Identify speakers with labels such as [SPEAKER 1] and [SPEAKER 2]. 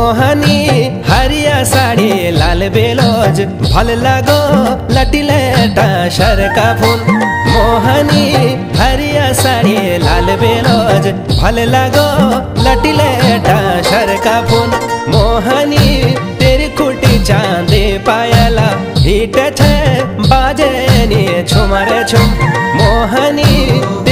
[SPEAKER 1] मोहनी हरिया साड़ी लाल बेलोज भल लगो लटिले डाशर का फूल। मोहनी हरिया साड़ी लाल बेलोज भल लगो लटिले डाशर का फूल। मोहनी तेरी कुटी चांदी पायला हिट छे बाजे नी छुमरे छुम। मोहनी